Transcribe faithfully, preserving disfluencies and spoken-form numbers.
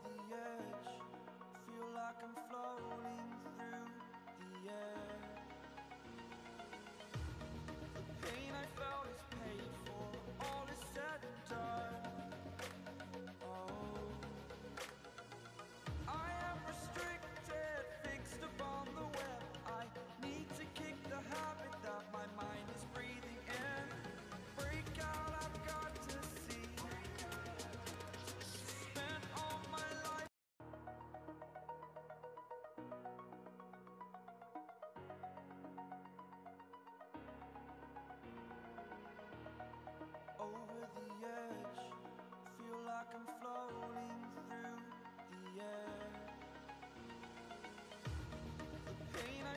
the edge, feel like I'm floating through the air. The pain I felt is paid for, all is said and done. Oh, I am restricted, fixed upon the web. I need to kick the habit that my mind is breathing in. Break out, I've got to see. Spent all my life over the edge, feel like I'm floating through the air. The pain I